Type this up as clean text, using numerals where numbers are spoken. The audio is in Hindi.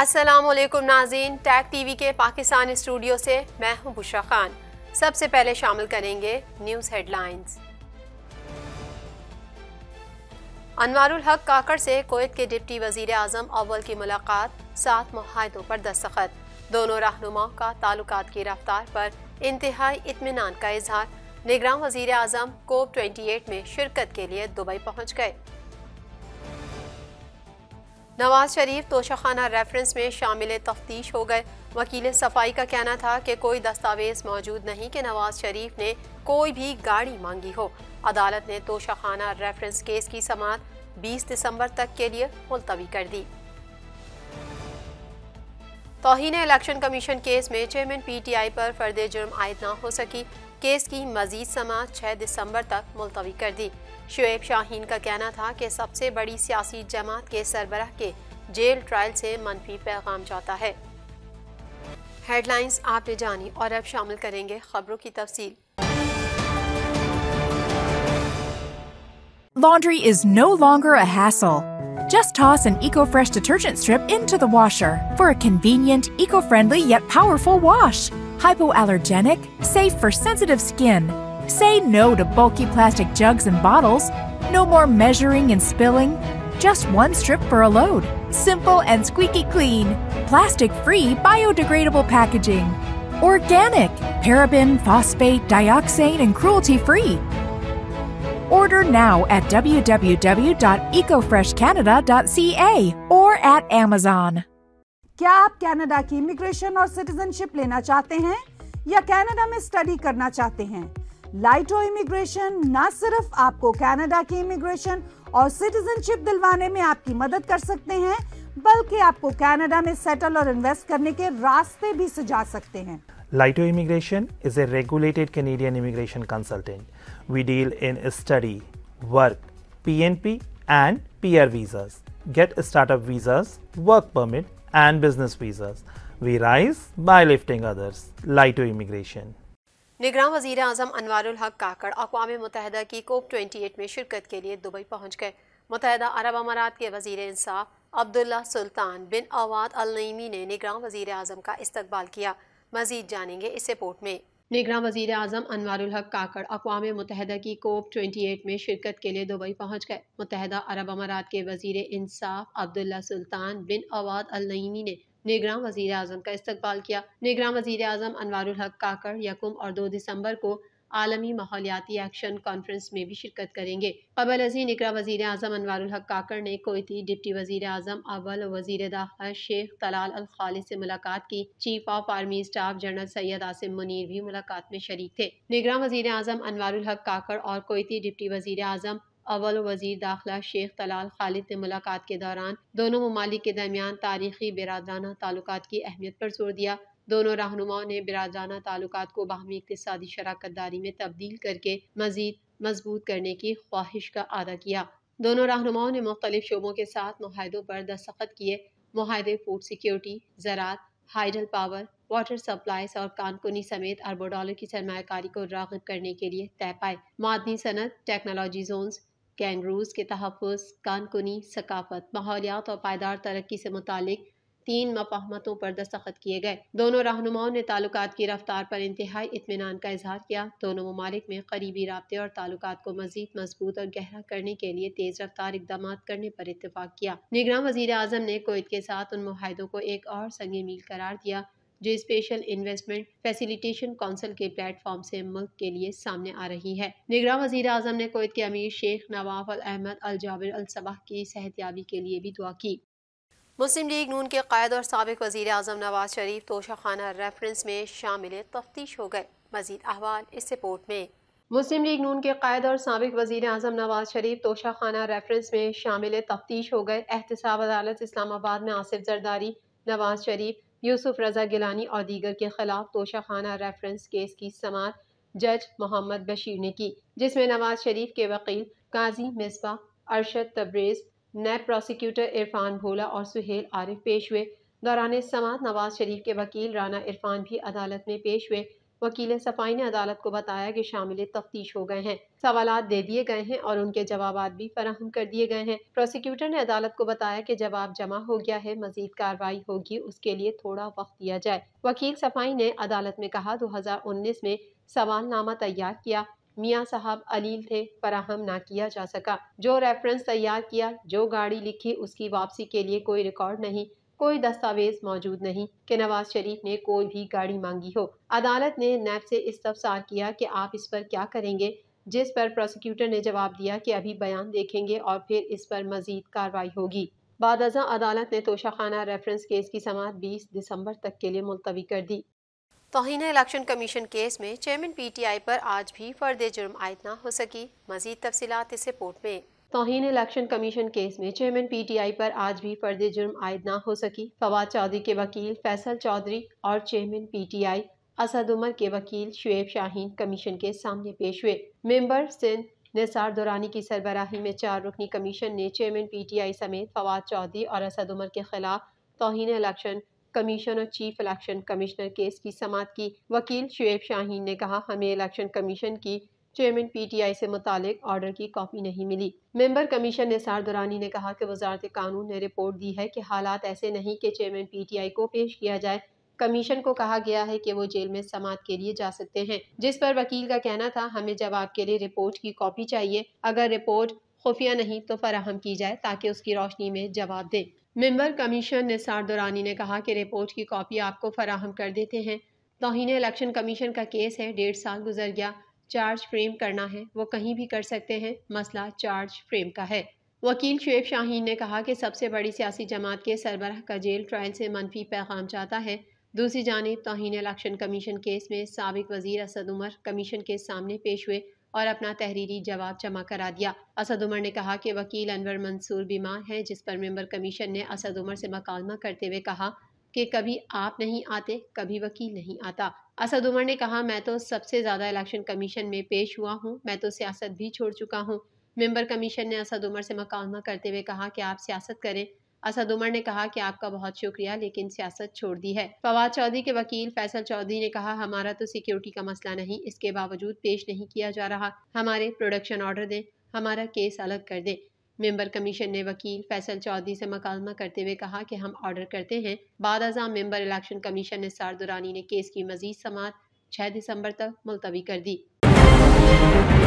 अस्सलामुअलैकुम नाज़रीन, टैग टीवी के पाकिस्तान स्टूडियो से मैं हूं बुशरा खान। सबसे पहले शामिल करेंगे न्यूज़ हेडलाइंस। अनवारुल हक काकड़ से कुवैत के डिप्टी वजीर आज़म अव्वल की मुलाकात, 7 मुआहदों पर दस्तखत। दोनों रहनुमाओं का ताल्लुकात की रफ्तार पर इंतहाई इत्मीनान का इजहार। निगरान वजीर आज़म COP28 में शिरकत के लिए दुबई पहुँच गए। नवाज शरीफ तोशाखाना रेफरेंस में शामिल तफ्तीश हो गए। वकील सफाई का कहना था कि कोई दस्तावेज मौजूद नहीं कि नवाज शरीफ ने कोई भी गाड़ी मांगी हो। अदालत ने तोशाखाना रेफरेंस केस की समाअत 20 दिसंबर तक के लिए मुलतवी कर दी। तौहीन इलेक्शन कमीशन केस में चेयरमैन PTI पर फर्द जुर्म आयद न हो सकी। केस की मजीद समाअत 6 दिसंबर तक मुलतवी कर दी। शुएब शाहीन का कहना था कि सबसे बड़ी सियासी जमात के सरबराह के जेल ट्रायल से मनफी पैगाम जाता है। हेडलाइंस आपने जानी और अब शामिल करेंगे खबरों की तफसील। Laundry is no longer a hassle. Just toss an EcoFresh detergent strip into the washer for a convenient, eco-friendly yet powerful wash. Hypoallergenic, safe for sensitive skin. Say no to bulky plastic jugs and bottles. No more measuring and spilling. Just one strip for a load. Simple and squeaky clean. Plastic-free, biodegradable packaging. Organic, paraben, phosphate, dioxane, and cruelty-free. Order now at www.ecofreshcanada.ca or at Amazon. क्या आप कनाडा की इमिग्रेशन और सिटीजनशिप लेना चाहते हैं या कनाडा में स्टडी करना चाहते हैं? लाइटो इमिग्रेशन न सिर्फ आपको कनाडा की इमिग्रेशन और सिटीजनशिप दिलवाने में आपकी मदद कर सकते हैं, बल्कि आपको कनाडा में सेटल और इन्वेस्ट करने के रास्ते भी सुझा सकते हैं। Laito Immigration is a regulated Canadian immigration consultant. We deal in study, work, PNP and PR visas, get startup visas, work permit and business visas. We rise by lifting others. Laito Immigration. निगरान वजीर आज़म अनवारुल हक काकड़ अक़वाम मुत्तहिदा की COP28 में शिरकत के लिए दुबई पहुँच गए। मुत्तहिदा अरब अमारात के वजीर इंसाफ अब्दुल्ला सुल्तान बिन अवाद अल नईमी ने निगरान वजीर आज़म का इस्तकबाल किया। मजीद जानेंगे इस रिपोर्ट में। निगरान वजीर आज़म अनवारुल हक काकड़ अक़वाम मुत्तहिदा की COP28 में शिरकत के लिए दुबई पहुँच गए। मुत्तहिदा अरब अमारात के वजीर इंसाफ अब्दुल्ला सुल्तान बिन अवाद अल नईमी ने निगरान वजीर आज़म का इस्तकबाल किया। निगरान वजीर आज़म अनवारुल हक काकड़ 1 और 2 दिसंबर को आलमी माहौलियाती एक्शन कॉन्फ्रेंस में भी शिरकत करेंगे। कबल अज़ीं निगरान वजीर आज़म अनवारुल हक काकड़ ने कुवैती डिप्टी वजीर आज़म अव्वल वजीर दाखिला शेख तलाल अल खालिद से मुलाकात की। Chief of army staff general Syed Asim Munir भी मुलाकात में शरीक थे। निगरान वजीर आज़म अनवारुल हक काकड़ और कुवैती डिप्टी वजीर आज़म अव्वल वजीर दाखिला शेख तलाल खालिद ने मुलाकात के दौरान दोनों ममालिक के दरमियान तारीखी बिरादराना ताल्लुकात की अहमियत पर जोर दिया। दोनों रहनुमाओं ने बिरादराना ताल्लुकात को बाहमी इक्तिसादी शराकत दारी में तब्दील करके मजीद मजबूत करने की ख्वाहिश का आदा किया। दोनों रहनुमाओं ने मुख्तलिफ शोबों के साथ मुआहदों पर दस्तखत किए। मुआहदे फूड सिक्योरिटी, ज़राअत, हाइडल पावर, वाटर सप्लाईज और कानकुनी समेत अरबों डॉलर की सरमायाकारी को राग़िब करने के लिए तय पाए। मादनी सनत, टेक्नोलॉजी जोन्स, कैंगरूज के तहफ़्फ़ुज़, कानकुनी सकाफत, माहौलियात और पायदार तरक्की से मुतालिक 3 मफाहमतों पर दस्तखत किए गए। दोनों रहनुमाओं ने ताल्लुकात की रफ्तार पर इंतहाई इत्मीनान का इजहार किया। दोनों ममालिक में करीबी राब्ते और ताल्लुकात को मजीद मजबूत और गहरा करने के लिए तेज रफ्तार इक़दाम करने पर इत्तेफाक किया। निगरान वजीर आज़म ने कुवैत के साथ उन मुआहदों को एक और संग मील करार दिया जो स्पेशल इन्वेस्टमेंट फैसिलिटेशन काउंसिल के प्लेटफॉर्म से मुल्क के लिए सामने आ रही है। निगरान वजीर आज़म ने कुवैत के अमीर Sheikh Nawaf Al Ahmad Al Jaber Al Sabah की सेहतयाबी के लिए भी दुआ की। मुस्लिम लीग नून के कायद और साबिक वजीर आज़म नवाज शरीफ तोशाखाना रेफरेंस में शामिल तफ्तीश हो गए। मजीद अहवाल इस रिपोर्ट में। मुस्लिम लीग नून के कायद और साबिक वजीर आज़म नवाज शरीफ तोशाखाना रेफरेंस में शामिल तफ्तीश हो गए। एहतसाब अदालत इस्लामाबाद में आसिफ जरदारी, नवाज शरीफ, यूसुफ रजा गिलानी और दीगर के खिलाफ तोशाखाना रेफरेंस केस की समाअत जज मोहम्मद बशीर ने की, जिसमें नवाज शरीफ के वकील काजी मिसबा, अरशद तब्रेज़, नैब प्रोसिक्यूटर इरफान भोला और सुहेल आरिफ पेश हुए। दौरान समाअत नवाज शरीफ के वकील राना इरफान भी अदालत में पेश हुए। वकील सफाई ने अदालत को बताया कि शामिल तफ्तीश हो गए हैं, सवालात दे दिए गए हैं और उनके जवाबात भी फराहम कर दिए गए हैं। प्रोसिक्यूटर ने अदालत को बताया कि जवाब जमा हो गया है, मजीद कार्रवाई होगी, उसके लिए थोड़ा वक्त दिया जाए। वकील सफाई ने अदालत में कहा 2019 में सवालनामा तैयार किया, मियाँ साहब अलील थे, फराहम ना किया जा सका। जो रेफरेंस तैयार किया, जो गाड़ी लिखी, उसकी वापसी के लिए कोई रिकॉर्ड नहीं, कोई दस्तावेज मौजूद नहीं कि नवाज शरीफ ने कोई भी गाड़ी मांगी हो। अदालत ने नैब से इस्तफसार किया कि आप इस पर क्या करेंगे, जिस पर प्रोसिक्यूटर ने जवाब दिया कि अभी बयान देखेंगे और फिर इस पर मजीद कार्रवाई होगी। बादअज़ां अदालत ने तोशाखाना रेफरेंस केस की समाअत 20 दिसंबर तक के लिए मुलतवी कर दी। तौहीन इलेक्शन कमीशन केस में चेयरमैन PTI पर आज भी फर्द जुर्म आयद न हो सकी। मजीद तफसीलात इस रिपोर्ट में। तौहीन इलेक्शन कमीशन केस में चेयरमैन PTI पर आज भी फर्द जुर्म आयद न हो सकी। फवाद चौधरी के वकील फैसल चौधरी और चेयरमैन PTI असद उमर के वकील शुएब शाहीन कमीशन के सामने पेश हुए। मेंबर सिंध निसार दुरानी की सरबराही में 4 रुकनी कमीशन ने चेयरमैन PTI समेत फवाद चौधरी और असद उमर के खिलाफ तौहीन इलेक्शन कमीशन और चीफ इलेक्शन कमिश्नर केस की समाअत की। वकील शुएब शाहीन ने कहा, हमें इलेक्शन कमीशन की चेयरमैन PTI से मुतालिक ऑर्डर की कॉपी नहीं मिली। मेंबर कमीशन निसार दुरानी ने कहा कि वजारत कानून ने रिपोर्ट दी है कि हालात ऐसे नहीं कि चेयरमैन PTI को पेश किया जाए। कमीशन को कहा गया है कि वो जेल में समाअत के लिए जा सकते हैं, जिस पर वकील का कहना था, हमें जवाब के लिए रिपोर्ट की कॉपी चाहिए, अगर रिपोर्ट खुफिया नहीं तो फराहम की जाए ताकि उसकी रोशनी में जवाब दें। मेंबर कमीशन निसार दुरानी ने कहा कि रिपोर्ट की कॉपी आपको फराहम कर देते हैं। तौहीन इलेक्शन कमीशन का केस है, 1.5 साल गुजर गया, चार्ज फ्रेम करना है, वो कहीं भी कर सकते हैं, मसला चार्ज फ्रेम का है। वकील शुएब शाहीन ने कहा कि सबसे बड़ी सियासी जमात के सरबराह का जेल ट्रायल से मनफी पैगाम चाहता है। दूसरी जानिब तौहीन इलेक्शन कमीशन केस में साबिक वजीर असद उमर कमीशन के सामने पेश हुए और अपना तहरीरी जवाब जमा करा दिया। असद उमर ने कहा कि वकील अनवर मंसूर बीमार हैं, जिस पर मेंबर कमीशन ने असद उमर से मुकालमा करते हुए कहा कि कभी आप नहीं आते, कभी वकील नहीं आता। असद उमर ने कहा, मैं तो सबसे ज़्यादा इलेक्शन कमीशन में पेश हुआ हूँ, मैं तो सियासत भी छोड़ चुका हूँ। मेंबर कमीशन ने असद उमर से मुकालमा करते हुए कहा कि आप सियासत करें। असद उमर ने कहा कि आपका बहुत शुक्रिया, लेकिन सियासत छोड़ दी है। फवाद चौधरी के वकील फैसल चौधरी ने कहा, हमारा तो सिक्योरिटी का मसला नहीं, इसके बावजूद पेश नहीं किया जा रहा, हमारे प्रोडक्शन ऑर्डर दें, हमारा केस अलग कर दें। मेंबर कमीशन ने वकील फैसल चौधरी से मुकालमा करते हुए कहा कि हम ऑर्डर करते हैं। बादअज़ां member election commission Nisar Durrani ने केस की मजीद समाअत 6 दिसंबर तक मुलतवी कर दी।